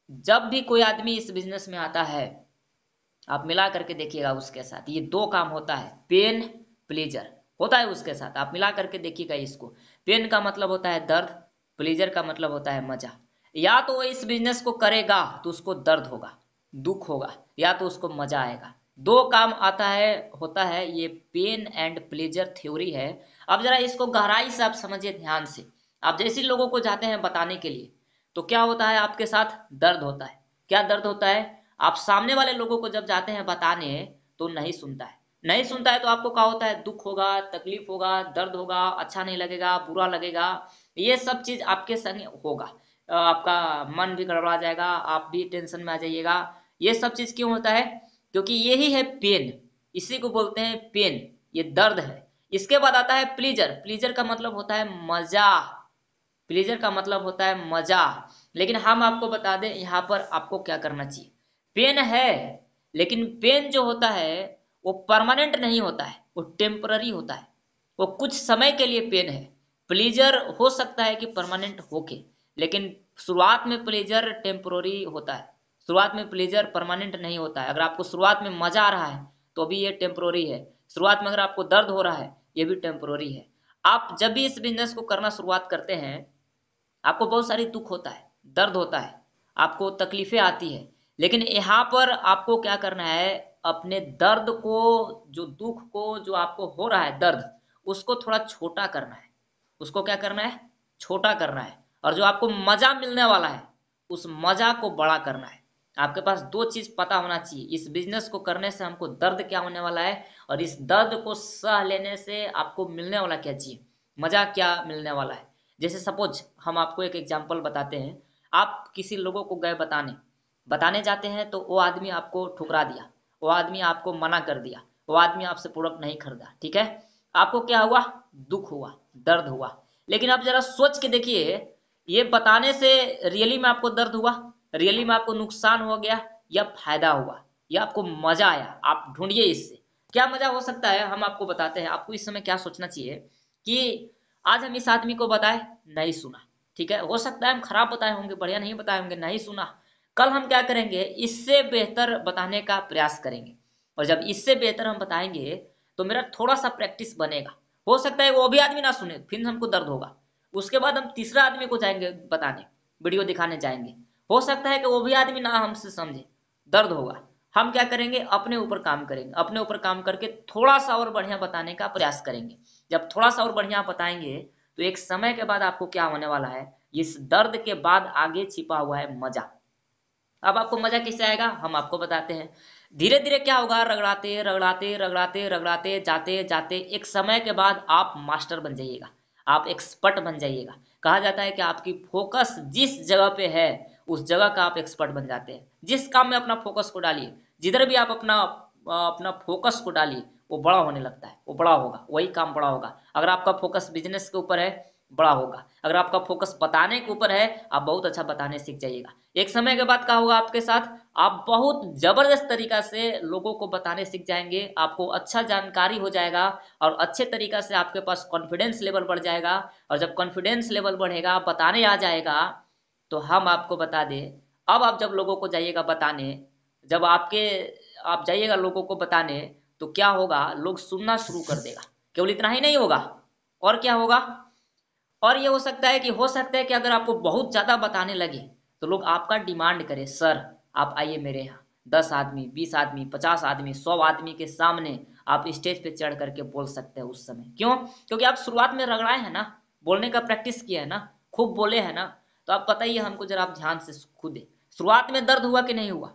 जब भी कोई आदमी इस बिजनेस में आता है, आप मिला करके देखिएगा उसके साथ ये दो काम होता है, पेन प्लेजर होता है उसके साथ। आप मिला करके देखिएगा इसको। पेन का मतलब होता है दर्द, प्लेजर का मतलब होता है मजा। या तो वो इस बिजनेस को करेगा तो उसको दर्द होगा, दुख होगा, या तो उसको मजा आएगा। दो काम आता है, होता है, ये पेन एंड प्लेजर थ्योरी है। अब जरा इसको गहराई से आप समझिए ध्यान से। आप जैसे लोगों को जाते हैं बताने के लिए, तो क्या होता है आपके साथ? दर्द होता है। क्या दर्द होता है? आप सामने वाले लोगों को जब जाते हैं बताने तो नहीं सुनता है। नहीं सुनता है तो आपको क्या होता है? दुख होगा, तकलीफ होगा, दर्द होगा, अच्छा नहीं लगेगा, बुरा लगेगा। ये सब चीज आपके संग होगा। आपका मन भी गड़बड़ा जाएगा, आप भी टेंशन में आ जाइएगा। ये सब चीज क्यों होता है? क्योंकि यही है पेन। इसी को बोलते हैं पेन, ये दर्द है। इसके बाद आता है प्लीजर। प्लीजर का मतलब होता है मजा। प्लीजर का मतलब होता है मजा। लेकिन हम आपको बता दें यहाँ पर आपको क्या करना चाहिए। पेन है, लेकिन पेन जो होता है वो परमानेंट नहीं होता है, वो टेम्पररी होता है। वो कुछ समय के लिए पेन है। प्लीजर हो सकता है कि परमानेंट होके, लेकिन शुरुआत में प्लेजर टेम्पररी होता है। शुरुआत में प्लेजर परमानेंट नहीं होता है। अगर आपको शुरुआत में मजा आ रहा है तो भी ये टेम्पररी है। शुरुआत में अगर आपको दर्द हो रहा है, ये भी टेम्पररी है। आप जब भी इस बिजनेस को करना शुरुआत करते हैं, आपको बहुत सारी दुख होता है, दर्द होता है, आपको तकलीफें आती है। लेकिन यहाँ पर आपको क्या करना है? अपने दर्द को, जो दुख को, जो आपको हो रहा है दर्द, उसको थोड़ा छोटा करना है। उसको क्या करना है? छोटा करना है। और जो आपको मजा मिलने वाला है, उस मजा को बड़ा करना है। आपके पास दो चीज पता होना चाहिए। इस बिजनेस को करने से हमको दर्द क्या होने वाला है, और इस दर्द को सह लेने से आपको मिलने वाला क्या चाहिए, मजा क्या मिलने वाला है। जैसे सपोज हम आपको एक एग्जांपल बताते हैं। आप किसी लोगों को गए बताने, बताने जाते हैं तो वो आदमी आपको ठुकरा दिया, वो आदमी आपको मना कर दिया, वो आदमी आपसे प्रोडक्ट नहीं खरीदा, ठीक है? आपको क्या हुआ? दुख हुआ, दर्द हुआ। लेकिन आप जरा सोच के देखिए, ये बताने से रियली में आपको दर्द हुआ, रियली में आपको नुकसान हो गया, या फायदा हुआ, या आपको मजा आया? आप ढूंढिए इससे क्या मजा हो सकता है। हम आपको बताते हैं। आपको इस समय क्या सोचना चाहिए कि आज हम इस आदमी को बताए, नहीं सुना, ठीक है? हो सकता है हम खराब बताए होंगे, बढ़िया नहीं बताए होंगे, नहीं सुना। कल हम क्या करेंगे? इससे बेहतर बताने का प्रयास करेंगे। और जब इससे बेहतर हम बताएंगे तो मेरा थोड़ा सा प्रैक्टिस बनेगा। हो सकता है वो भी आदमी ना सुने, फिर हमको दर्द होगा। उसके बाद हम तीसरा आदमी को जाएंगे बताने, वीडियो दिखाने जाएंगे। हो सकता है कि वो भी आदमी ना हमसे समझे, दर्द होगा। हम क्या करेंगे? अपने ऊपर काम करेंगे, अपने ऊपर काम करके थोड़ा सा और बढ़िया बताने का प्रयास करेंगे। जब थोड़ा सा और बढ़िया बताएंगे तो एक समय के बाद आपको क्या होने वाला है? इस दर्द के बाद आगे छिपा हुआ है मजा। अब आपको मजा किससे आएगा, हम आपको बताते हैं। धीरे धीरे क्या होगा? रगड़ाते रगड़ाते रगड़ाते रगड़ाते जाते जाते एक समय के बाद आप मास्टर बन जाइएगा, आप एक्सपर्ट बन जाइएगा। कहा जाता है कि आपकी फोकस जिस जगह पे है, उस जगह का आप एक्सपर्ट बन जाते हैं। जिस काम में अपना फोकस को डालिए, जिधर भी आप अपना अपना फोकस को डालिए, वो बड़ा होने लगता है, वो बड़ा होगा, वही काम बड़ा होगा। अगर आपका फोकस बिजनेस के ऊपर है, बड़ा होगा। अगर आपका फोकस बताने के ऊपर है, आप बहुत अच्छा बताने सीख जाइएगा। एक समय के बाद क्या होगा आपके साथ? आप बहुत जबरदस्त तरीका से लोगों को बताने सीख जाएंगे, आपको अच्छा जानकारी हो जाएगा, और अच्छे तरीका से आपके पास कॉन्फिडेंस लेवल बढ़ जाएगा। और जब कॉन्फिडेंस लेवल बढ़ेगा, बताने आ जाएगा, तो हम आपको बता दें, अब आप जब लोगों को जाइएगा बताने, जब आप जाइएगा लोगों को बताने, तो क्या होगा? लोग सुनना शुरू कर देगा। केवल इतना ही नहीं होगा, और क्या होगा? और ये हो सकता है कि अगर आपको बहुत ज्यादा बताने लगे तो लोग आपका डिमांड करें, सर आप आइए मेरे यहाँ, 10 आदमी, 20 आदमी, 50 आदमी, 100 आदमी के सामने आप स्टेज पे चढ़ करके बोल सकते हैं। उस समय क्यों? क्योंकि आप शुरुआत में रगड़ाए हैं ना, बोलने का प्रैक्टिस किया है ना, खूब बोले हैं ना। तो आप बताइए हमको जरा, आप ध्यान से खुद शुरुआत में दर्द हुआ कि नहीं हुआ?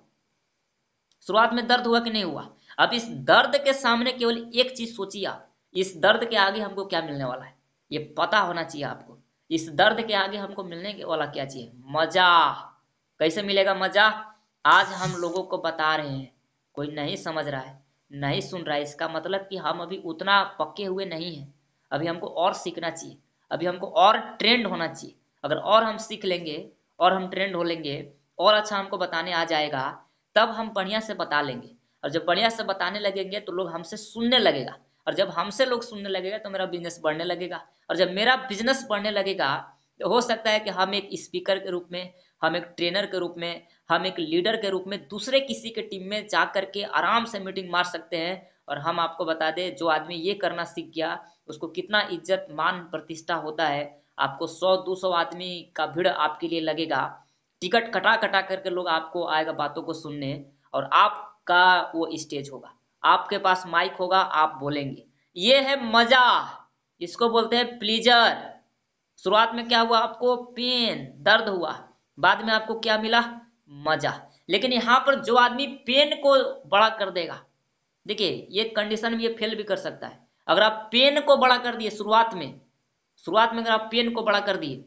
शुरुआत में दर्द हुआ कि नहीं हुआ? अब इस दर्द के सामने केवल एक चीज सोचिए आप, इस दर्द के आगे हमको क्या मिलने वाला है, ये पता होना चाहिए आपको। इस दर्द के आगे हमको मिलने वाला क्या चाहिए? मजा। कैसे मिलेगा मजा? आज हम लोगों को बता रहे हैं, कोई नहीं समझ रहा है, नहीं सुन रहा है, इसका मतलब कि हम अभी उतना पक्के हुए नहीं हैं। अभी हमको और सीखना चाहिए, अभी हमको और ट्रेंड होना चाहिए। अगर और हम सीख लेंगे, और हम ट्रेंड हो लेंगे, और अच्छा हमको बताने आ जाएगा, तब हम बढ़िया से बता लेंगे। और जब बढ़िया से बताने लगेंगे तो लोग हमसे सुनने लगेगा। और जब हमसे लोग सुनने लगेगा तो मेरा बिजनेस बढ़ने लगेगा। और जब मेरा बिजनेस बढ़ने लगेगा तो हो सकता है कि हम एक स्पीकर के रूप में, हम एक ट्रेनर के रूप में, हम एक लीडर के रूप में दूसरे किसी के टीम में जा करके आराम से मीटिंग मार सकते हैं। और हम आपको बता दें, जो आदमी ये करना सीख गया उसको कितना इज्जत मान प्रतिष्ठा होता है। आपको 100-200 आदमी का भीड़ आपके लिए लगेगा, टिकट कटा कटा करके लोग आपको आएगा बातों को सुनने, और आपका वो स्टेज होगा, आपके पास माइक होगा, आप बोलेंगे। ये है मजा, इसको बोलते हैं प्लीजर। शुरुआत में क्या हुआ, आपको पेन, दर्द हुआ, बाद में आपको क्या मिला, मजा। लेकिन यहाँ पर जो आदमी पेन को बड़ा कर देगा, देखिए ये कंडीशन में ये फेल भी कर सकता है। अगर आप पेन को बड़ा कर दिए शुरुआत में अगर आप पेन को बड़ा कर दिए,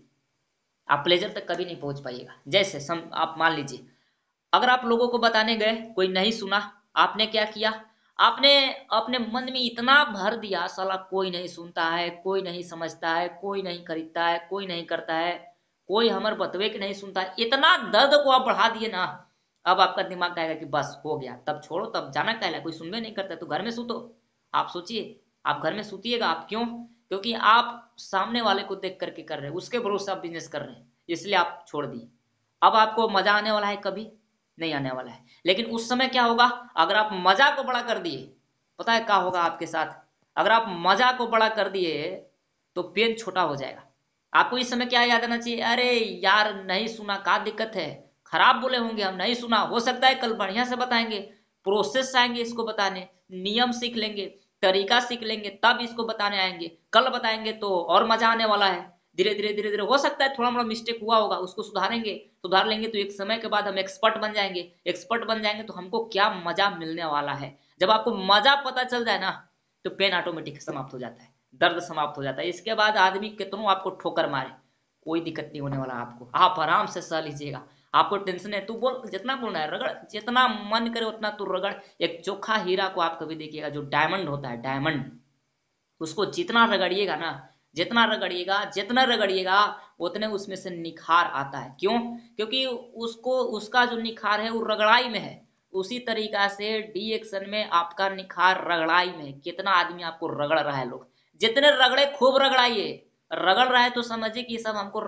आप प्लेजर तक कभी नहीं पहुंच पाइएगा। जैसे आप मान लीजिए, अगर आप लोगों को बताने गए, कोई नहीं सुना, आपने क्या किया, आपने अपने मन में इतना भर दिया, साला कोई नहीं सुनता है, कोई नहीं समझता है, कोई नहीं खरीदता है, कोई नहीं करता है, कोई हमारे बतवे के नहीं सुनता है, इतना दर्द को आप बढ़ा दिए ना। अब आपका दिमाग कहेगा कि बस हो गया, तब छोड़ो, तब जाना कहला, कोई सुनवे नहीं करता तो घर में सूतो। आप सोचिए, आप घर में सूतिएगा, आप क्यों? क्योंकि आप सामने वाले को देख करके कर रहे हैं, उसके भरोसे आप बिजनेस कर रहे हैं, इसलिए आप छोड़ दिए। अब आपको मजा आने वाला है? कभी नहीं आने वाला है। लेकिन उस समय क्या होगा, अगर आप मजा को बड़ा कर दिए, पता है क्या होगा आपके साथ? अगर आप मजा को बड़ा कर दिए तो पेन छोटा हो जाएगा। आपको इस समय क्या याद आना चाहिए, अरे यार नहीं सुना, क्या दिक्कत है, खराब बोले होंगे, हम नहीं सुना, हो सकता है कल बढ़िया से बताएंगे, प्रोसेस आएंगे इसको बताने, नियम सीख लेंगे, तरीका सीख लेंगे, तब इसको बताने आएंगे, कल बताएंगे तो और मजा आने वाला है। धीरे धीरे धीरे धीरे हो सकता है थोड़ा मोड़ा मिस्टेक हुआ होगा, उसको सुधार लेंगे तो एक समय के बाद हम एक्सपर्ट बन जाएंगे। एक्सपर्ट बन जाएंगे तो हमको क्या मजा मिलने वाला है। जब आपको मजा पता चल जाए ना, तो पेन ऑटोमेटिक समाप्त हो जाता है, दर्द समाप्त हो जाता है। इसके बाद आदमी कितनों आपको ठोकर मारे, कोई दिक्कत नहीं होने वाला आपको, आप आराम से सह लीजिएगा। आपको टेंशन है, तू बोल, जितना बोलना है रगड़, जितना मन करे उतना तू रगड़। एक चोखा हीरा को आप कभी देखिएगा, जो डायमंड होता है, डायमंड, उसको जितना रगड़िएगा ना, जितना रगड़िएगा उतने उसमें से निखार आता है। क्यों? क्योंकि उसको, उसका जो निखार है वो रगड़ाई में है। उसी तरीका से डी एक्शन में आपका निखार रगड़ाई में है। कितना आदमी आपको रगड़ रहा है, लोग जितने रगड़े खूब रगड़ाइए। रगड़ रहा है तो समझिए कि सब हमको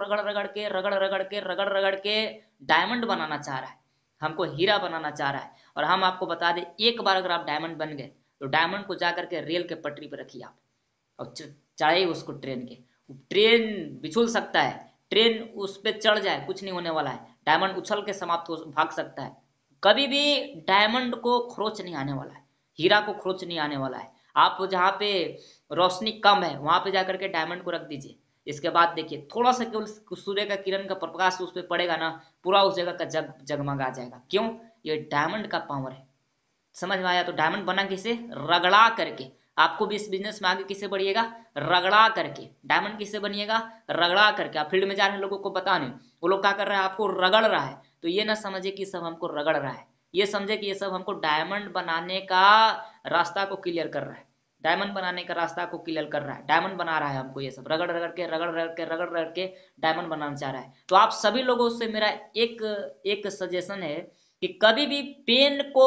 रगड़ रगड़ के डायमंड बनाना चाह रहा है, हमको हीरा बनाना चाह रहा है। और हम आपको बता दें, एक बार अगर आप डायमंड बन गए तो डायमंड को जाकर के रेल के पटरी पर रखिए आप, और चढ़ाइए उसको ट्रेन के। ट्रेन बिछुल सकता है, ट्रेन उस पर चढ़ जाए, कुछ नहीं होने वाला है, डायमंड उछल के समाप्त हो, भाग सकता है। कभी भी डायमंड को खरोच नहीं आने वाला है, हीरा को खरोच नहीं आने वाला है। आप जहाँ पे रोशनी कम है वहां पे जाकर के डायमंड को रख दीजिए। इसके बाद देखिए, थोड़ा सा केवल सूर्य का किरण का प्रकाश उस पर पड़ेगा ना, पूरा उस जगह का जगमगा जाएगा। क्यों? ये डायमंड का पावर है। समझ में आया? तो डायमंड बना किसे? रगड़ा करके। आपको भी इस बिजनेस में आगे किसे बढ़िएगा? रगड़ा करके। डायमंड किसे बनिएगा? रगड़ा करके। आप फील्ड में जा रहे हैं लोगों को बताने, वो लोग क्या कर रहे हैं, आपको रगड़ रहा है, तो ये ना समझे कि सब हमको रगड़ रहा है, ये समझे कि ये सब हमको डायमंड बनाने का रास्ता को क्लियर कर रहा है, डायमंड बनाने का रास्ता को क्लियर कर रहा है, डायमंड बना रहा है हमको। ये सब रगड़ रगड़ के डायमंड बनाना चाह रहा है। तो आप सभी लोगों से मेरा एक एक सजेशन है कि कभी भी पेन को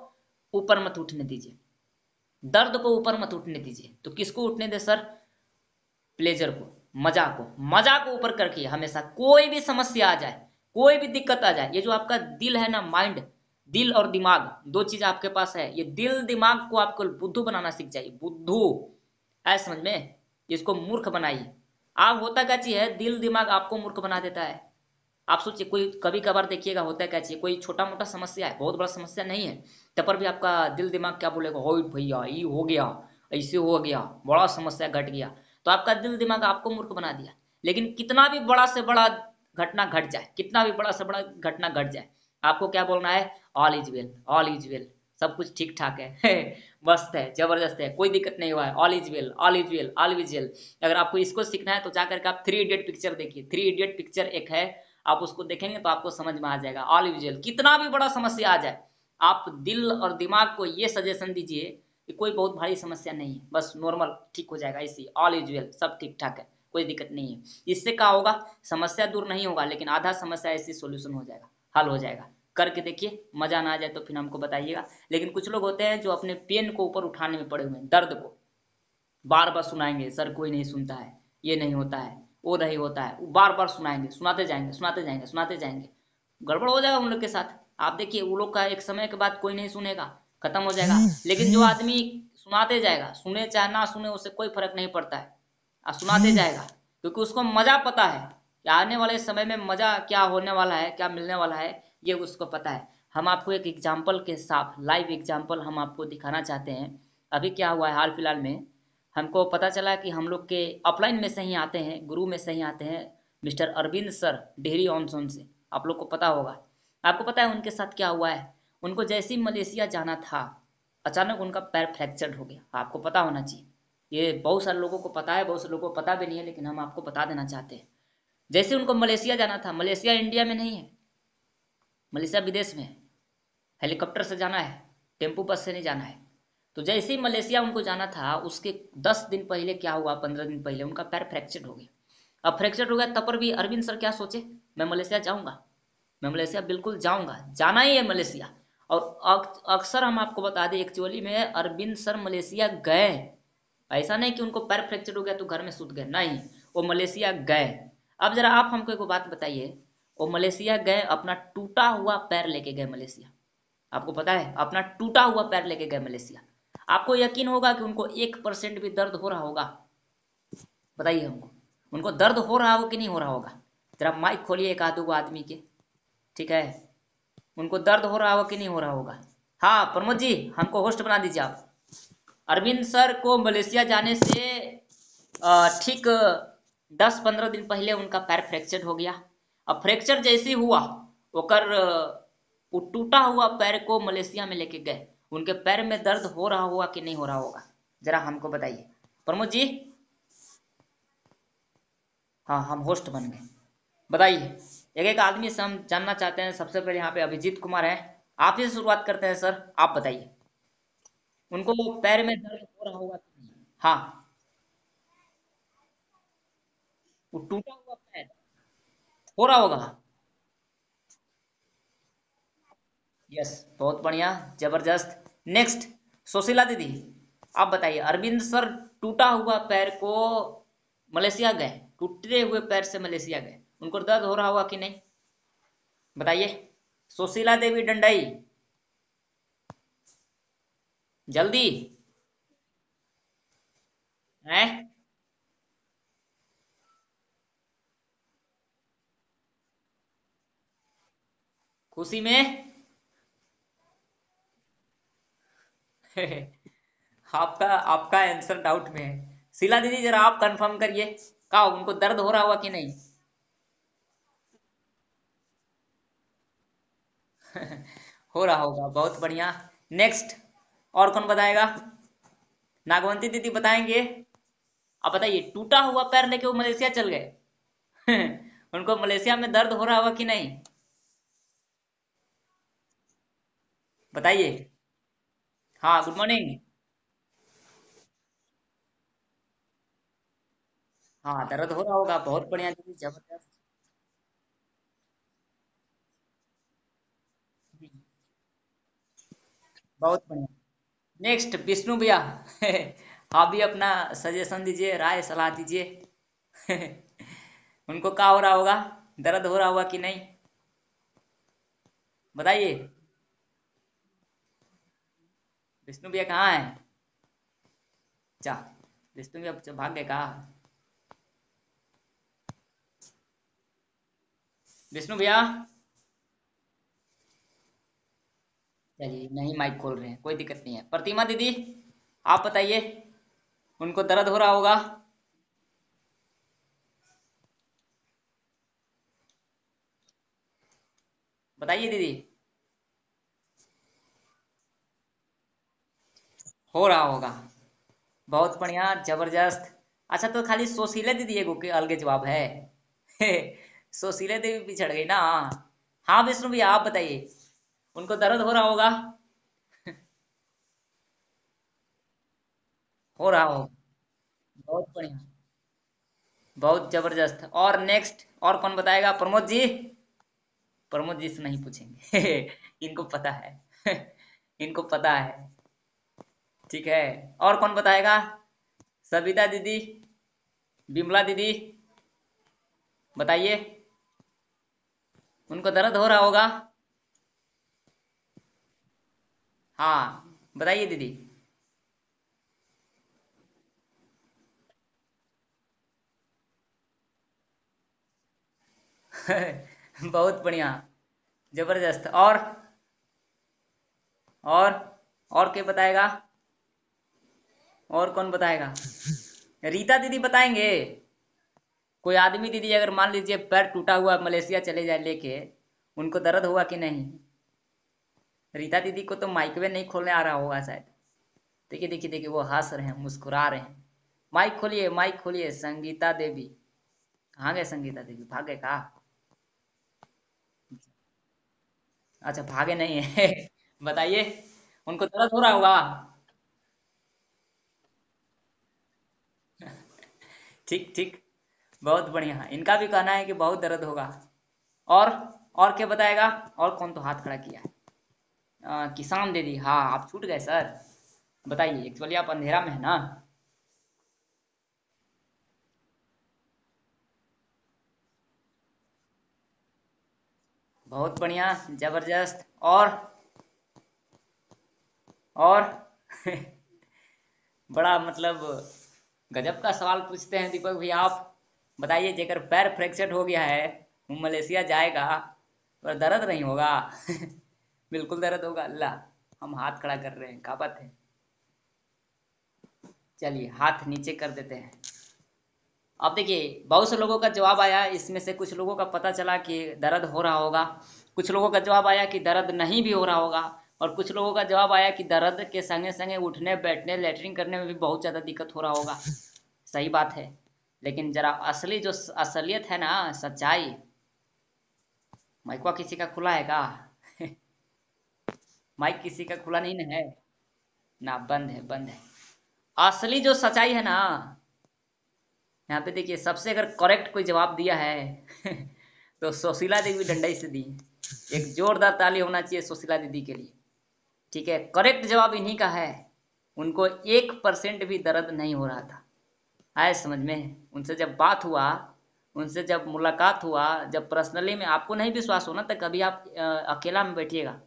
ऊपर मत उठने दीजिए, दर्द को ऊपर मत उठने दीजिए। तो किसको उठने दे सर? प्लेजर को, मजा को ऊपर करके हमेशा। कोई भी समस्या आ जाए, कोई भी दिक्कत आ जाए, ये जो आपका दिल है ना, माइंड, दिल और दिमाग, दो चीज आपके पास है। ये दिल दिमाग को आपको बुद्धू बनाना सीख जाइए, बुद्धू, ऐसा समझ में, इसको मूर्ख बनाइए। आप, होता क्या चीज है, दिल दिमाग आपको मूर्ख बना देता है। आप सोचिए, कोई कभी कभार देखिएगा, होता है क्या चाहिए, कोई छोटा मोटा समस्या है, बहुत बड़ा समस्या नहीं है, तब पर भी आपका दिल दिमाग क्या बोलेगा, हो भैया ये हो गया, ऐसे हो गया, बड़ा समस्या घट गया। तो आपका दिल दिमाग आपको मूर्ख बना दिया। लेकिन कितना भी बड़ा से बड़ा घटना घट जाए, कितना भी बड़ा से बड़ा घटना घट जाए, आपको क्या बोलना है? All is well, all is well, सब कुछ ठीक ठाक है मस्त है, जबरदस्त है, कोई दिक्कत नहीं हुआ है, all is well, all is well, all is well. अगर आपको इसको सीखना है तो जाकर के आप 3 इडियट पिक्चर देखिए। 3 इडियट पिक्चर एक है, आप उसको देखेंगे तो आपको समझ में आ जाएगा। ऑल इज वेल, कितना भी बड़ा समस्या आ जाए, आप दिल और दिमाग को ये सजेशन दीजिए कि कोई बहुत भारी समस्या नहीं है, बस नॉर्मल ठीक हो जाएगा, इसी ऑल इज वेल, सब ठीक ठाक है, कोई दिक्कत नहीं है। इससे क्या होगा, समस्या दूर नहीं होगा, लेकिन आधा समस्या ऐसी सोल्यूशन हो जाएगा, हल हो जाएगा। करके देखिए, मजा ना आ जाए तो फिर हमको बताइएगा। लेकिन कुछ लोग होते हैं जो अपने पेन को ऊपर उठाने में पड़े हुए हैं, दर्द को बार बार सुनाएंगे, सर कोई नहीं सुनता है, ये नहीं होता है, वो नहीं होता है, बार बार सुनाएंगे, सुनाते जाएंगे, सुनाते जाएंगे, सुनाते जाएंगे। गड़बड़ हो जाएगा उन लोग के साथ। आप देखिए वो लोग का एक समय के बाद कोई नहीं सुनेगा, खत्म हो जाएगा। लेकिन जो आदमी सुनाते जाएगा, सुने चाहे ना सुने उससे कोई फर्क नहीं पड़ता है, सुनाते जाएगा, क्योंकि उसको मजा पता है कि आने वाले समय में मजा क्या होने वाला है, क्या मिलने वाला है, ये उसको पता है। हम आपको एक एग्जाम्पल के साथ, लाइव एग्जाम्पल हम आपको दिखाना चाहते हैं। अभी क्या हुआ है हाल फिलहाल में, हमको पता चला कि हम लोग के अपलाइन में से ही आते हैं, गुरु में से ही आते हैं, मिस्टर अरविंद सर डेहरी ऑनसोन से। आप लोग को पता होगा। आपको पता है उनके साथ क्या हुआ है? उनको जैसे ही मलेशिया जाना था, अचानक उनका पैर फ्रैक्चर हो गया। आपको पता होना चाहिए, ये बहुत सारे लोगों को पता है, बहुत सारे लोगों को पता भी नहीं है, लेकिन हम आपको बता देना चाहते हैं। जैसे उनको मलेशिया जाना था, मलेशिया इंडिया में नहीं है, मलेशिया विदेश में है, हेलीकॉप्टर से जाना है, टेम्पू बस से नहीं जाना है। तो जैसे ही मलेशिया उनको जाना था, उसके 10 दिन पहले क्या हुआ, 15 दिन पहले उनका पैर फ्रैक्चर हो गया। अब फ्रैक्चर हो गया तब पर भी अरविंद सर क्या सोचे, मैं मलेशिया जाऊंगा, मैं मलेशिया बिल्कुल जाऊंगा, जाना ही है मलेशिया। और अक्सर हम आपको बता दें, एक्चुअली में अरविंद सर मलेशिया गए। ऐसा नहीं कि उनको पैर फ्रैक्चर हो गया तो घर में सूत गए, नहीं, वो मलेशिया गए। अब जरा आप हमको एक बात बताइए, वो मलेशिया गए, अपना टूटा हुआ पैर लेके गए मलेशिया। आपको पता है, अपना टूटा हुआ पैर लेके गए मलेशिया। आपको यकीन होगा कि उनको 1% भी दर्द हो रहा होगा? बताइए हमको, उनको दर्द हो रहा होगा कि नहीं हो रहा होगा? जरा माइक खोलिए एक आधो आदमी के, ठीक है, उनको दर्द हो रहा होगा कि नहीं हो रहा होगा? हाँ प्रमोद जी, हमको होस्ट बना दीजिए आप। अरविंद सर को मलेशिया जाने से ठीक 10-15 दिन पहले उनका पैर फ्रैक्चर हो गया। अब फ्रैक्चर जैसे हुआ, ओकर वो टूटा हुआ पैर को मलेशिया में लेके गए। उनके पैर में दर्द हो रहा होगा कि नहीं हो रहा होगा, जरा हमको बताइए प्रमोद जी। हाँ हम होस्ट बन गए, बताइए। एक एक आदमी से हम जानना चाहते हैं। सबसे पहले यहाँ पे अभिजीत कुमार है, आप ही से शुरुआत करते हैं सर, आप बताइए उनको पैर में दर्द हो रहा होगा कि नहीं? हाँ, वो टूटा हुआ पैर हो रहा होगा। यस, बहुत बढ़िया, जबरदस्त। नेक्स्ट, सुशीला दीदी, आप बताइए। अरविंद सर टूटा हुआ पैर को मलेशिया गए, टूटे हुए पैर से मलेशिया गए, उनको दर्द हो रहा होगा कि नहीं, बताइए। सुशीला देवी डंडाई, जल्दी है। खुशी में आपका आपका आंसर डाउट में है। शीला दीदी जरा आप कंफर्म करिए, कहा उनको दर्द हो रहा होगा कि नहीं? हो रहा होगा, बहुत बढ़िया। नेक्स्ट, और कौन बताएगा? नागवंती दीदी बताएंगे। अब बताइए, टूटा हुआ पैर लेके वो मलेशिया चल गए। उनको मलेशिया में दर्द हो रहा होगा कि नहीं, बताइए। हाँ गुड मॉर्निंग। हाँ दर्द हो रहा होगा, बहुत बढ़िया दीदी, जबरदस्त। बहुत बढ़िया। नेक्स्ट विष्णु भैया। आप भी अपना सजेशन दीजिए, राय सलाह दीजिए। उनको क्या हो रहा होगा, दर्द हो रहा होगा कि नहीं, बताइए। विष्णु भैया कहाँ है? अच्छा, विष्णु भैया भाग गए कहा? विष्णु भैया, चलिए नहीं माइक खोल रहे हैं, कोई दिक्कत नहीं है। प्रतिमा दीदी, आप बताइए, उनको दर्द हो रहा होगा, बताइए दीदी। हो रहा होगा, बहुत बढ़िया, जबरदस्त। अच्छा, तो खाली सोशीला दीदी एगो के अलगे जवाब है। सोशीला देवी पिछड़ गई ना। हाँ विष्णु भैया आप बताइए, उनको दर्द हो रहा होगा? हो रहा होगा, बहुत बढ़िया, बहुत जबरदस्त। और नेक्स्ट, और कौन बताएगा? प्रमोद जी, प्रमोद जी से नहीं पूछेंगे। इनको पता है। इनको पता है, ठीक है। और कौन बताएगा? सविता दीदी, बिमला दीदी, बताइए। उनको दर्द हो रहा होगा। हाँ बताइए दीदी। बहुत बढ़िया, जबरदस्त। और और क्या बताएगा? और कौन बताएगा? रीता दीदी बताएंगे। कोई आदमी दीदी अगर मान लीजिए पैर टूटा हुआ मलेशिया चले जाए लेके, उनको दर्द हुआ कि नहीं? रीता दीदी को तो माइक वे नहीं खोलने आ रहा होगा शायद। देखिए देखिए देखिए, वो हंस रहे हैं, मुस्कुरा रहे हैं। माइक खोलिए, माइक खोलिए, संगीता देवी। कहाँ गए संगीता देवी, भागे कहा? अच्छा भागे नहीं है। बताइए, उनको दर्द हो रहा होगा। ठीक ठीक, बहुत बढ़िया। इनका भी कहना है कि बहुत दर्द होगा। और और क्या बताएगा? और कौन तो हाथ खड़ा किया है? किसान दीदी, हाँ आप छूट गए सर। बताइए, एक्चुअली आप अंधेरा में है ना। बहुत बढ़िया, जबरदस्त। और बड़ा मतलब गजब का सवाल पूछते हैं दीपक भैया आप। बताइए, जेकर पैर फ्रैक्चर हो गया है, वो मलेशिया जाएगा, पर दर्द नहीं होगा? बिल्कुल दर्द होगा। अल्लाह, हम हाथ खड़ा कर रहे हैं, क्या बात है। चलिए हाथ नीचे कर देते हैं। अब देखिए, बहुत से लोगों का जवाब आया, इसमें से कुछ लोगों का पता चला कि दर्द हो रहा होगा, कुछ लोगों का जवाब आया कि दर्द नहीं भी हो रहा होगा, और कुछ लोगों का जवाब आया कि दर्द के संगे संगे उठने बैठने लेटरिन करने में भी बहुत ज़्यादा दिक्कत हो रहा होगा। सही बात है। लेकिन जरा असली जो असलियत है ना, सच्चाई। माइकवा किसी का खुला है का? माइक किसी का खुला नहीं ना है? ना, बंद है, बंद है। असली जो सच्चाई है ना, यहाँ पे देखिए, सबसे अगर करेक्ट कोई जवाब दिया है तो सुशीला देवी डंडई से दी। एक जोरदार ताली होना चाहिए सुशीला दीदी के लिए। ठीक है, करेक्ट जवाब इन्हीं का है। उनको 1% भी दर्द नहीं हो रहा था। आए समझ में? उनसे जब बात हुआ, उनसे जब मुलाकात हुआ, जब पर्सनली में आपको नहीं विश्वास हो ना, तो कभी आप अकेला में बैठिएगा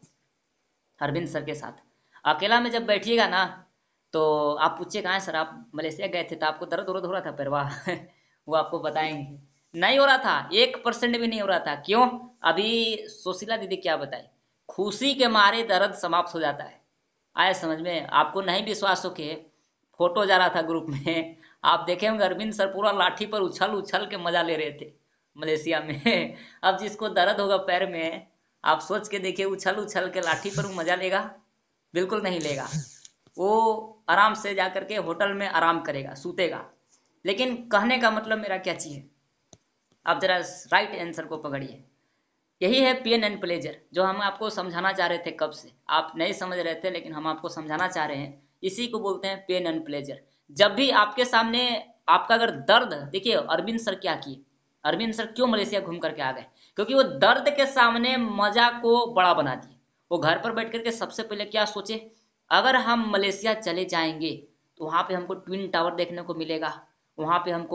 अरविंद सर के साथ। अकेला में जब बैठिएगा ना, तो आप पूछिए कहाँ है सर, आप मलेशिया गए थे तो आपको दर्द उर्द हो रहा था पैरवा? वो आपको बताएंगे नहीं हो रहा था, 1% भी नहीं हो रहा था। क्यों? अभी सुशीला दीदी क्या बताए, खुशी के मारे दर्द समाप्त हो जाता है। आए समझ में? आपको नहीं विश्वास हो के फोटो जा रहा था ग्रुप में, आप देखे होंगे अरविंद सर पूरा लाठी पर उछल उछल के मजा ले रहे थे मलेशिया में। अब जिसको दर्द होगा पैर में, आप सोच के देखिए, उछल उछल के लाठी पर वो मजा लेगा? बिल्कुल नहीं लेगा। वो आराम से जा करके होटल में आराम करेगा, सूतेगा। लेकिन कहने का मतलब मेरा क्या चीज है, आप जरा राइट आंसर को पकड़िए। यही है पेन एंड प्लेजर, जो हम आपको समझाना चाह रहे थे कब से, आप नहीं समझ रहे थे, लेकिन हम आपको समझाना चाह रहे हैं। इसी को बोलते हैं पेन एंड प्लेजर। जब भी आपके सामने आपका अगर दर्द, देखिए अरविंद सर क्या किए, अरविंद सर क्यों मलेशिया घूम करके आ गए? क्योंकि वो दर्द के सामने मजा को बड़ा बना दिए। वो घर पर बैठ करके सबसे पहले क्या सोचे, अगर हम मलेशिया चले जाएंगे तो वहां पे हमको ट्विन टावर देखने को मिलेगा, वहां पे हमको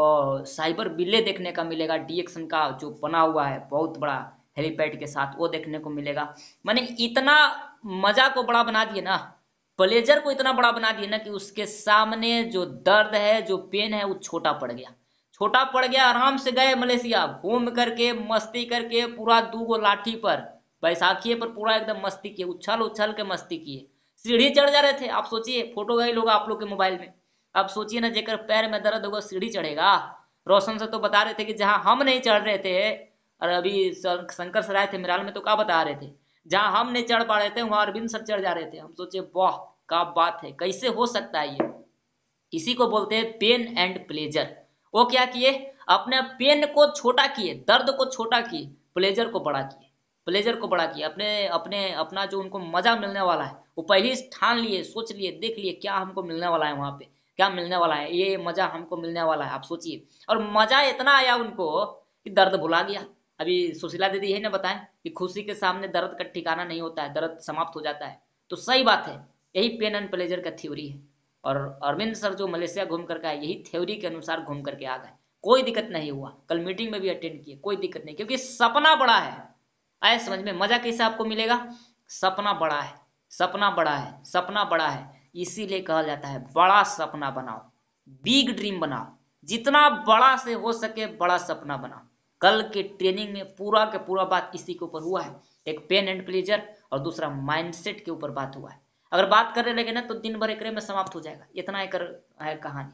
साइबर बिल्ले देखने का मिलेगा, डीएक्सन का जो बना हुआ है बहुत बड़ा हेलीपैड के साथ, वो देखने को मिलेगा। मैंने इतना मजा को बड़ा बना दिए ना, प्लेजर को इतना बड़ा बना दिए ना, कि उसके सामने जो दर्द है, जो पेन है, वो छोटा पड़ गया। छोटा पड़ गया, आराम से गए मलेशिया, घूम करके मस्ती करके, पूरा 2 गो लाठी पर, बैसाखी पर पूरा एकदम मस्ती किए, उछल उछल के मस्ती किए। सीढ़ी चढ़ जा रहे थे। आप सोचिए, फोटो गई लोग आप लोग के मोबाइल में। अब सोचिए ना, जेकर पैर में दर्द होगा सीढ़ी चढ़ेगा? रोशन से तो बता रहे थे कि जहां हम नहीं चढ़ रहे थे, और अभी शंकर सराय थे मिराल में, तो क्या बता रहे थे, जहां हम नहीं चढ़ पा रहे थे वहां अरविंद सर चढ़ जा रहे थे। हम सोचे वाह, क्या बात है, कैसे हो सकता है ये। इसी को बोलते हैं पेन एंड प्लेजर। वो क्या किए, अपने पेन को छोटा किए, दर्द को छोटा किए, प्लेजर को बड़ा किए। प्लेजर को बड़ा किए, अपने अपने अपना जो उनको मजा मिलने वाला है, वो पहले ही ठान लिए, सोच लिए, देख लिए क्या हमको मिलने वाला है वहां पे, क्या मिलने वाला है, ये मजा हमको मिलने वाला है। आप सोचिए, और मजा इतना आया उनको कि दर्द भुला गया। अभी सुशीला दीदी यही ना बताएं कि खुशी के सामने दर्द का ठिकाना नहीं होता है, दर्द समाप्त हो जाता है। तो सही बात है, यही पेन एंड प्लेजर का थ्योरी है। और अरविंद सर जो मलेशिया घूम करके आए, यही थ्योरी के अनुसार घूम करके आ गए। कोई दिक्कत नहीं हुआ, कल मीटिंग में भी अटेंड किए, कोई दिक्कत नहीं, क्योंकि सपना बड़ा है। आए समझ में? मजा कैसे आपको मिलेगा? सपना बड़ा है, सपना बड़ा है, सपना बड़ा है, इसीलिए कहा जाता है बड़ा सपना बनाओ, बिग ड्रीम बनाओ, जितना बड़ा से हो सके बड़ा सपना बनाओ। कल के ट्रेनिंग में पूरा के पूरा बात इसी के ऊपर हुआ है, एक पेन एंड प्लेजर और दूसरा माइंडसेट के ऊपर बात हुआ है। अगर बात करने लगे ना तो दिन भर एकरे में समाप्त हो जाएगा, इतना एक है कहानी,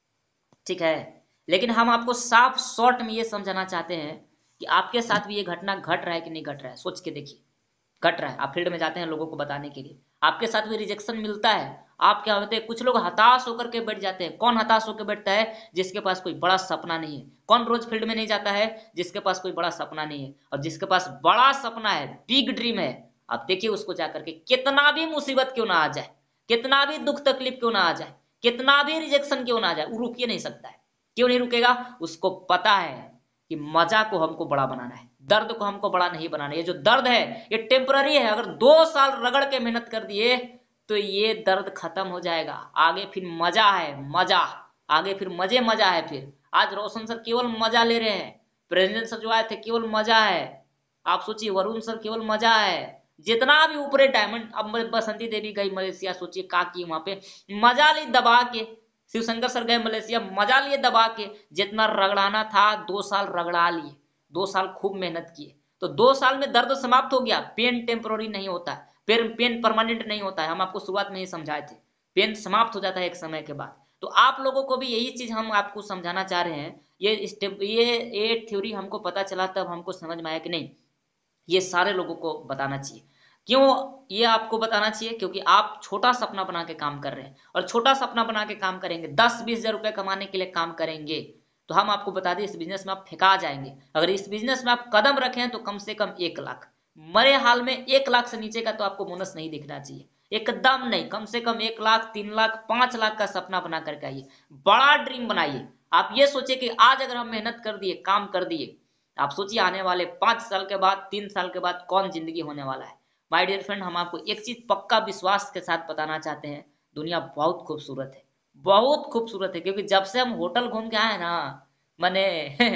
ठीक है। लेकिन हम आपको साफ शॉर्ट में ये समझाना चाहते हैं कि आपके साथ भी ये घटना घट रहा है कि नहीं घट रहा है, सोच के देखिए। घट रहा है, आप फील्ड में जाते हैं लोगों को बताने के लिए, आपके साथ भी रिजेक्शन मिलता है। आप क्या होते हैं, कुछ लोग हताश होकर के बैठ जाते हैं। कौन हताश होकर बैठता है? जिसके पास कोई बड़ा सपना नहीं है। कौन रोज फील्ड में नहीं जाता है? जिसके पास कोई बड़ा सपना नहीं है। और जिसके पास बड़ा सपना है, बिग ड्रीम है, आप देखिए उसको जाकर के, कितना भी मुसीबत क्यों ना आ जाए, कितना भी दुख तकलीफ क्यों ना आ जाए, कितना भी रिजेक्शन क्यों ना आ जाए, वो रुक ही नहीं सकता है। क्यों नहीं रुकेगा? उसको पता है कि मजा को हमको बड़ा बनाना है, दर्द को हमको बड़ा नहीं बनाना है। ये जो दर्द है ये टेम्पररी है, अगर 2 साल रगड़ के मेहनत कर दिए तो ये दर्द खत्म हो जाएगा। आगे फिर मजा है, मजा, आगे फिर मजे मजा है। फिर आज रोशन सर केवल मजा ले रहे हैं, प्रेसिडेंट सर जो आए थे केवल मजा है। आप सोचिए वरुण सर केवल मजा है, जितना भी ऊपरे डायमंड, अब बसंती देवी गई मलेशिया, सोचिए का की वहां पे मजा ली दबा के। शिवशंकर सर गए मलेशिया, मजा लिए दबा के, जितना रगड़ाना था 2 साल रगड़ा लिए, 2 साल खूब मेहनत किए। तो 2 साल में दर्द समाप्त हो गया। पेन टेम्पोररी नहीं होता, पेन परमानेंट नहीं होता है, हम आपको शुरुआत में ही समझाए थे। पेन समाप्त हो जाता है एक समय के बाद। तो आप लोगों को भी यही चीज हम आपको समझाना चाह रहे हैं। ये स्टेप, ये थ्योरी हमको पता चला तब हमको समझ में आया कि नहीं, ये सारे लोगों को बताना चाहिए। क्यों ये आपको बताना चाहिए? क्योंकि आप छोटा सपना बना के काम कर रहे हैं, और छोटा सपना बना के काम करेंगे, 10-20 हजार रुपए कमाने के लिए काम करेंगे, तो हम आपको बता दें इस बिजनेस में आप फेंका जाएंगे। अगर इस बिजनेस में आप कदम रखें तो कम से कम 1 लाख, मरे हाल में 1 लाख से नीचे का तो आपको बोनस नहीं दिखना चाहिए, एकदम नहीं। कम से कम 1 लाख, 3 लाख, 5 लाख का सपना बना करके आइए, बड़ा ड्रीम बनाइए। आप ये सोचिए कि आज अगर हम मेहनत कर दिए, काम कर दिए, आप सोचिए आने वाले 5 साल के बाद, 3 साल के बाद कौन जिंदगी होने वाला है। माय डियर फ्रेंड, हम आपको एक चीज पक्का विश्वास के साथ बताना चाहते हैं, दुनिया बहुत खूबसूरत है, बहुत खूबसूरत है। क्योंकि जब से हम होटल घूम के आए ना, मैंने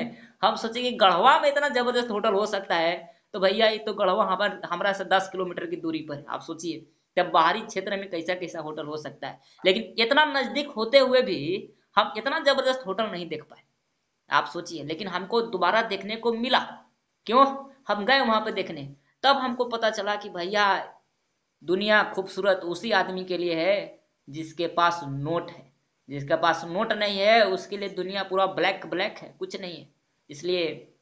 हम सोचे कि गढ़वा में इतना जबरदस्त होटल हो सकता है, तो भैया ये तो गढ़वा हमारा से 10 किलोमीटर की दूरी पर है। आप सोचिए तब बाहरी क्षेत्र में कैसा कैसा होटल हो सकता है, लेकिन इतना नजदीक होते हुए भी हम इतना जबरदस्त होटल नहीं देख पाए। आप सोचिए, लेकिन हमको दोबारा देखने को मिला। क्यों? हम गए वहां पे देखने, तब हमको पता चला कि भैया दुनिया खूबसूरत उसी आदमी के लिए है जिसके पास नोट है। जिसके पास नोट नहीं है उसके लिए दुनिया पूरा ब्लैक ब्लैक है, कुछ नहीं है। इसलिए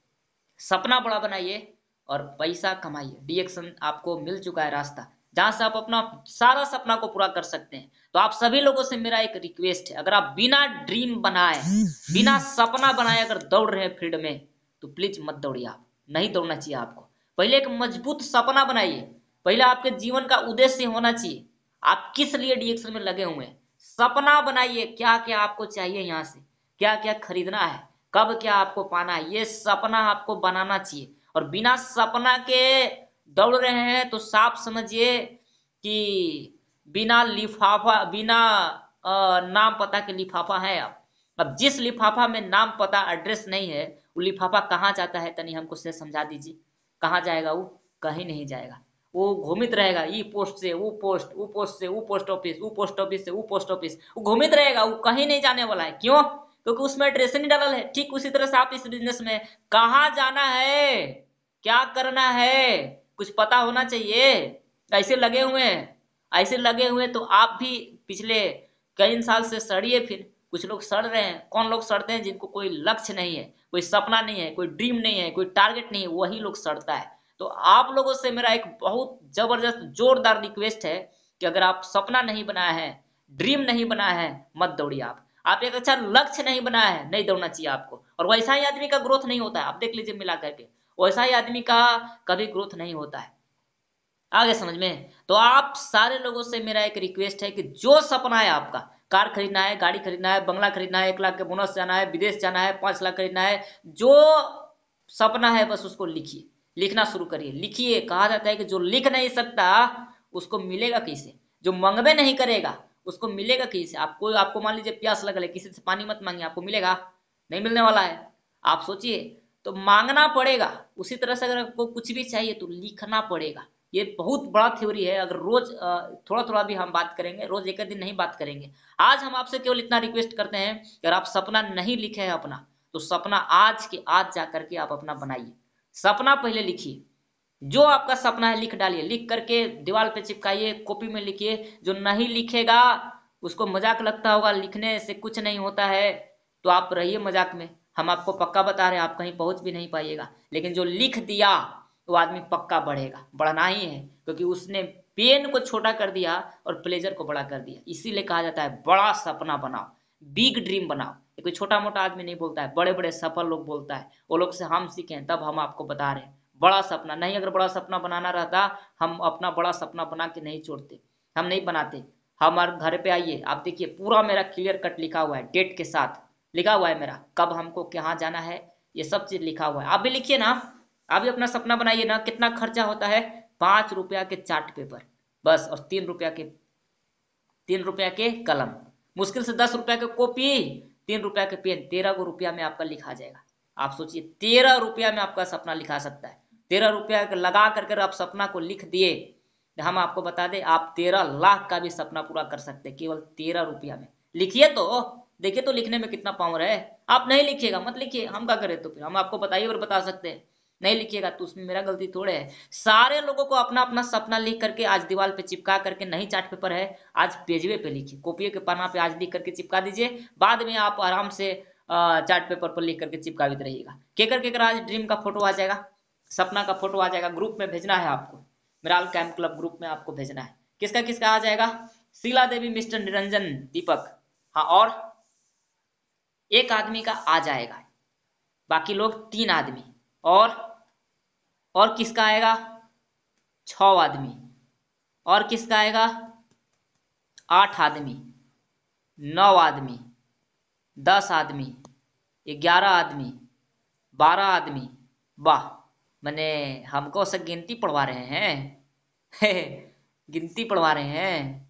सपना बड़ा बनाइए और पैसा कमाइए। डिएक्शन आपको मिल चुका है रास्ता, जहां से आप अपना सारा सपना को पूरा कर सकते हैं। तो आप सभी लोगों से मेरा एक रिक्वेस्ट है, अगर आप बिना ड्रीम बनाए, बिना सपना बनाए अगर दौड़ रहे हैं फील्ड में, तो प्लीज मत दौड़िए। आप नहीं दौड़ना चाहिए आपको। पहले एक मजबूत सपना बनाइए, पहले आपके जीवन का उद्देश्य होना चाहिए, आप किस लिए डिएक्शन में लगे हुए हैं। सपना बनाइए, क्या क्या आपको चाहिए, यहाँ से क्या क्या खरीदना है, कब क्या आपको पाना है, ये सपना आपको बनाना चाहिए। और बिना सपना के दौड़ रहे हैं तो साफ समझिए कि बिना लिफाफा, बिना नाम पता के लिफाफा है आप। अब जिस लिफाफा में नाम पता एड्रेस नहीं है, वो लिफाफा कहाँ जाता है, तनी हमको से समझा दीजिए। कहाँ जाएगा वो? कहीं नहीं जाएगा, वो घूमित रहेगा, ई पोस्ट से वो पोस्ट, वो पोस्ट से वो पोस्ट ऑफिस, वो पोस्ट ऑफिस से वो पोस्ट ऑफिस, वो घूमित रहेगा, वो कहीं नहीं जाने वाला है। क्यों? क्योंकि उसमें एड्रेस नहीं डालल है। ठीक उसी तरह से आप इस बिजनेस में कहाँ जाना है, क्या करना है, कुछ पता होना चाहिए। ऐसे लगे हुए हैं, ऐसे लगे हुए तो आप भी पिछले कई साल से सड़िए। फिर कुछ लोग सड़ रहे हैं। कौन लोग सड़ते हैं? जिनको कोई लक्ष्य नहीं है, कोई सपना नहीं है, कोई ड्रीम नहीं है, कोई टारगेट नहीं है, वही लोग सड़ता है। तो आप लोगों से मेरा एक बहुत जबरदस्त जोरदार रिक्वेस्ट है कि अगर आप सपना नहीं बनाया है, ड्रीम नहीं बनाया है, मत दौड़िए। आप एक अच्छा लक्ष्य नहीं बनाया है, नहीं दौड़ना चाहिए आपको। और वैसा ही आदमी का ग्रोथ नहीं होता है, आप देख लीजिए मिला करके, वैसा ही आदमी का कभी ग्रोथ नहीं होता है। आगे समझ में? तो आप सारे लोगों से मेरा एक रिक्वेस्ट है कि जो सपना है आपका, कार खरीदना है, गाड़ी खरीदना है, बंगला खरीदना है, 1 लाख के बोनस जाना है, विदेश जाना है, 5 लाख खरीदना है, जो सपना है बस उसको लिखिए, लिखना शुरू करिए। लिखिए, कहा जाता है कि जो लिख नहीं सकता उसको मिलेगा कैसे, जो मंगबे नहीं करेगा उसको मिलेगा कैसे। आपको मान लीजिए प्यास लगल है, किसी से पानी मत मांगिए, आपको मिलेगा? नहीं मिलने वाला है। आप सोचिए, तो मांगना पड़ेगा। उसी तरह से अगर आपको कुछ भी चाहिए तो लिखना पड़ेगा। ये बहुत बड़ा थ्योरी है। अगर रोज थोड़ा थोड़ा भी हम बात करेंगे, रोज एक दिन नहीं बात करेंगे। आज हम आपसे केवल इतना रिक्वेस्ट करते हैं, अगर आप सपना नहीं लिखे हैं अपना, तो सपना आज के आज जा करके आप अपना बनाइए। सपना पहले लिखिए, जो आपका सपना है लिख डालिए, लिख करके दीवार पे चिपकाइए, कॉपी में लिखिए। जो नहीं लिखेगा उसको मजाक लगता होगा, लिखने से कुछ नहीं होता है, तो आप रहिए मजाक में। हम आपको पक्का बता रहे हैं, आप कहीं पहुंच भी नहीं पाइएगा। लेकिन जो लिख दिया वो आदमी पक्का बढ़ेगा, बढ़ना ही है, क्योंकि उसने पेन को छोटा कर दिया और प्लेजर को बड़ा कर दिया। इसीलिए कहा जाता है बड़ा सपना बनाओ, बिग ड्रीम बनाओ। ये कोई छोटा मोटा आदमी नहीं बोलता है, बड़े बड़े सफल लोग बोलता है। वो लोग से हम सीखें, तब हम आपको बता रहे हैं बड़ा सपना नहीं। अगर बड़ा सपना बनाना रहता, हम अपना बड़ा सपना बना के नहीं छोड़ते, हम नहीं बनाते। हमारे घर पे आइए, आप देखिए पूरा मेरा क्लियर कट लिखा हुआ है, डेट के साथ लिखा हुआ है मेरा, कब हमको कहाँ जाना है, ये सब चीज लिखा हुआ है। आप भी लिखिए ना, आप भी अपना सपना बनाइए ना। कितना खर्चा होता है? 5 रुपया के चार्ट पेपर बस, और 3 रुपया के कलम, मुश्किल से 10 रुपया के कॉपी, 3 रुपया के पेन। 13 रुपया में आपका लिखा जाएगा। आप सोचिए 13 रुपया में आपका सपना लिखा सकता है। 13 रुपया लगा करके आप सपना को लिख दिए, हम आपको बता दें आप 13 लाख का भी सपना पूरा कर सकते हैं केवल 13 रुपया में। लिखिए तो देखिए तो लिखने में कितना पावर है। आप नहीं लिखिएगा मत लिखिए, हम क्या करें? तो फिर हम आपको बताइए और बता सकते हैं। नहीं लिखिएगा तो उसमें मेरा गलती थोड़े है। सारे लोगों को अपना अपना सपना लिख करके आज दीवार पे चिपका करके, नहीं चार्ट पेपर है, आज पेजवे पे लिखिए, कॉपी के पन्ना पे आज लिख करके चिपका दीजिए। बाद में आप आराम से चार्ट पेपर पर लिख करके चिपका भी रहिएगा। केकर केकर आज ड्रीम का फोटो आ जाएगा, सपना का फोटो आ जाएगा, ग्रुप में भेजना है आपको, मिराल कैंप क्लब ग्रुप में आपको भेजना है। किसका किसका आ जाएगा? शीला देवी, मिस्टर निरंजन, दीपक, हाँ, और एक आदमी का आ जाएगा, बाकी लोग 3 आदमी। और किसका आएगा? 6 आदमी। और किसका आएगा? 8 आदमी, 9 आदमी, 10 आदमी, 11 आदमी, 12 आदमी। वाह, मैंने हमको से गिनती पढ़वा रहे हैं गिनती पढ़वा रहे हैं।